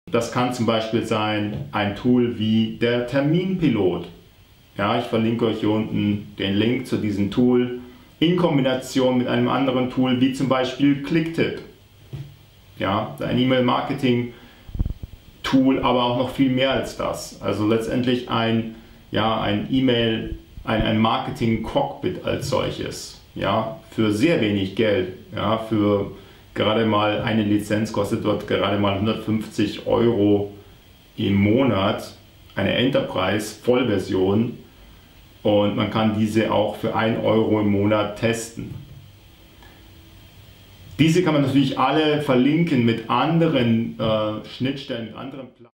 Das kann zum Beispiel sein ein Tool wie der Terminpilot. Ja, ich verlinke euch hier unten den Link zu diesem Tool in Kombination mit einem anderen Tool wie zum Beispiel Clicktip. Ja, ein E-Mail-Marketing-Tool, aber auch noch viel mehr als das. Also letztendlich ein Marketing-Cockpit als solches. Ja, für sehr wenig Geld. Ja, für gerade mal eine Lizenz kostet dort gerade mal 150 € im Monat, eine Enterprise-Vollversion, und man kann diese auch für 1 € im Monat testen. Diese kann man natürlich alle verlinken mit anderen Schnittstellen, mit anderen Plattformen.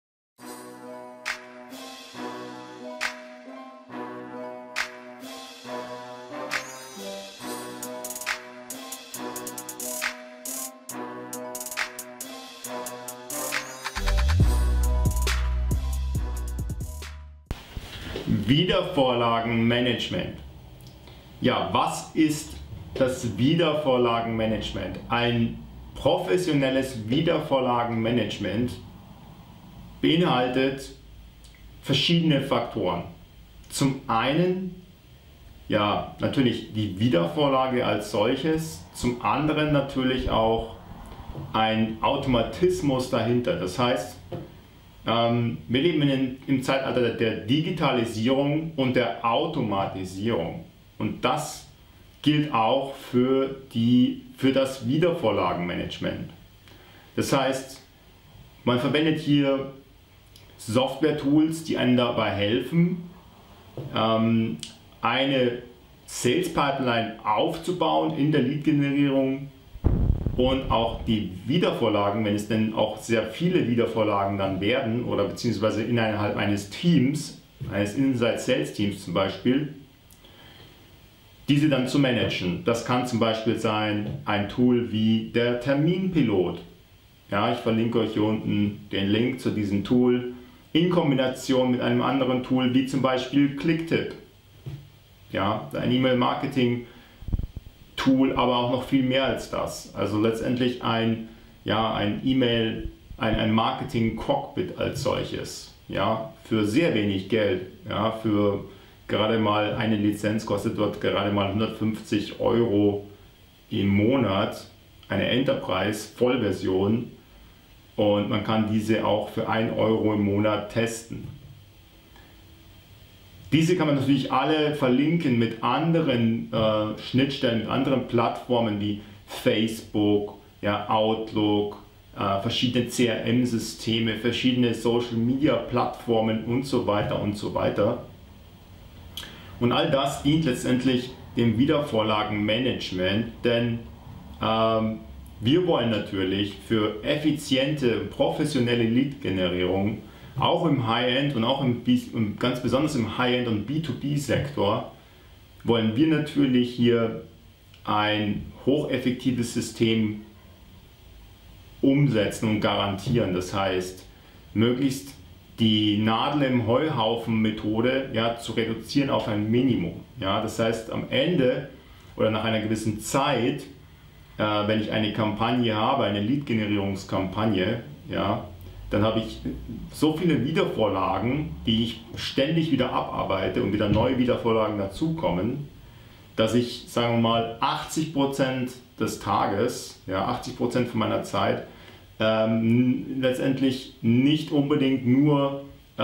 Wiedervorlagenmanagement. Ja, was ist das Wiedervorlagenmanagement? Ein professionelles Wiedervorlagenmanagement beinhaltet verschiedene Faktoren. Zum einen, ja, natürlich die Wiedervorlage als solches, zum anderen natürlich auch ein Automatismus dahinter. Das heißt, wir leben im Zeitalter der Digitalisierung und der Automatisierung, und das gilt auch für das Wiedervorlagenmanagement. Das heißt, man verwendet hier Software-Tools, die einem dabei helfen, eine Sales Pipeline aufzubauen in der Lead-Generierung und auch die Wiedervorlagen, wenn es denn auch sehr viele Wiedervorlagen dann werden oder beziehungsweise innerhalb eines Teams, eines Inside Sales Teams zum Beispiel, diese dann zu managen. Das kann zum Beispiel sein ein Tool wie der Terminpilot. Ja, ich verlinke euch hier unten den Link zu diesem Tool in Kombination mit einem anderen Tool wie zum Beispiel Clicktip. Ja, ein E-Mail-Marketing Tool, aber auch noch viel mehr als das. Also letztendlich ein Marketing-Cockpit als solches. Ja, für sehr wenig Geld. Ja, für gerade mal eine Lizenz kostet dort gerade mal 150 € im Monat, eine Enterprise-Vollversion, und man kann diese auch für 1 € im Monat testen. Diese kann man natürlich alle verlinken mit anderen Schnittstellen, mit anderen Plattformen wie Facebook, ja, Outlook, verschiedene CRM-Systeme, verschiedene Social-Media-Plattformen und so weiter und so weiter. Und all das dient letztendlich dem Wiedervorlagenmanagement, denn wir wollen natürlich für effiziente, professionelle Lead-Generierung auch im High-End und auch ganz besonders im High-End und B2B-Sektor wollen wir natürlich hier ein hocheffektives System umsetzen und garantieren. Das heißt, möglichst die Nadel im Heuhaufen-Methode, ja, zu reduzieren auf ein Minimum. Ja, das heißt, am Ende oder nach einer gewissen Zeit, wenn ich eine Kampagne habe, eine Lead-Generierungskampagne, ja, dann habe ich so viele Wiedervorlagen, die ich ständig wieder abarbeite und wieder neue Wiedervorlagen dazukommen, dass ich, sagen wir mal, 80% des Tages, ja, 80% von meiner Zeit, letztendlich nicht unbedingt nur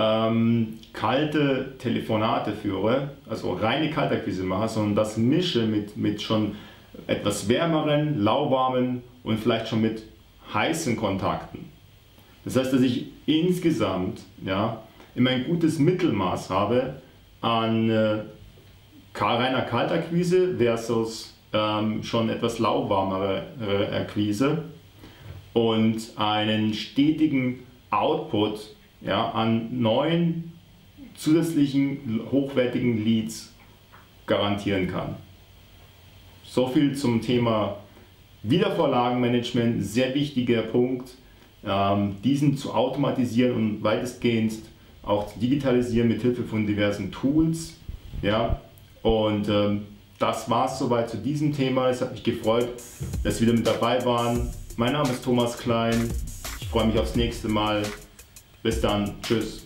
kalte Telefonate führe, also reine Kaltakquise mache, sondern das mische mit schon etwas wärmeren, lauwarmen und vielleicht schon mit heißen Kontakten. Das heißt, dass ich insgesamt, ja, immer ein gutes Mittelmaß habe an reiner Kaltakquise versus schon etwas lauwarmere Akquise und einen stetigen Output, ja, an neuen zusätzlichen hochwertigen Leads garantieren kann. So viel zum Thema Wiedervorlagenmanagement, sehr wichtiger Punkt. Diesen zu automatisieren und weitestgehend auch zu digitalisieren mit Hilfe von diversen Tools. Ja, und das war es soweit zu diesem Thema. Es hat mich gefreut, dass Sie wieder mit dabei waren. Mein Name ist Thomas Klein. Ich Ich freue mich aufs nächste Mal. Bis dann. Tschüss.